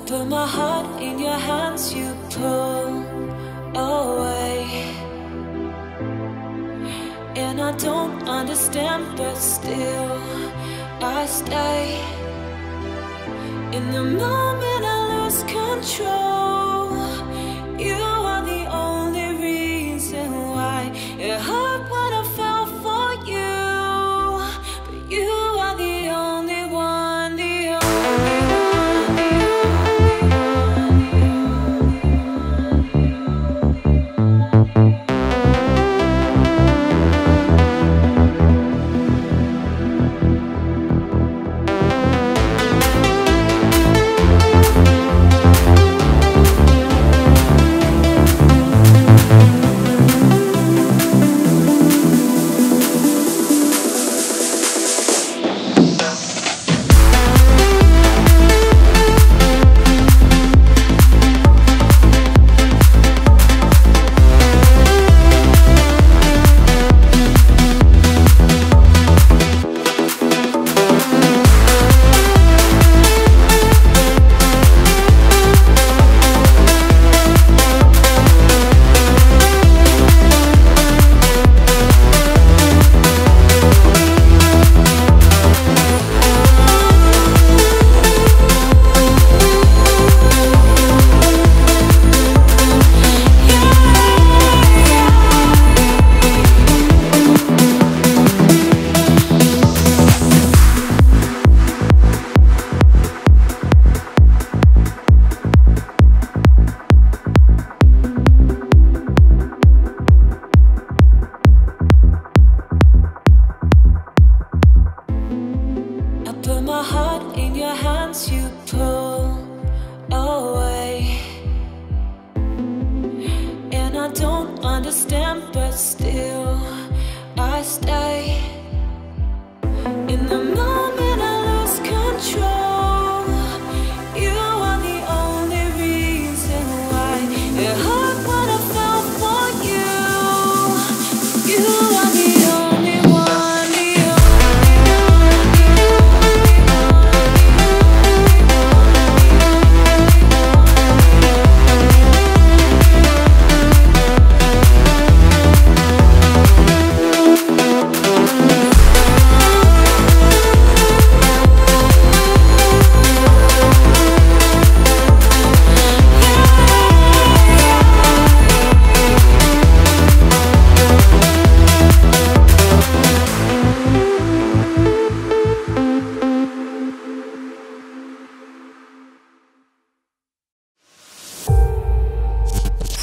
put my heart in your hands, you pull away. And I don't understand, but still I stay. In the moment I lose control, you are the only reason why it hurt when I fell for you. But you are the only one, the only one, the I don't understand, but still I stay.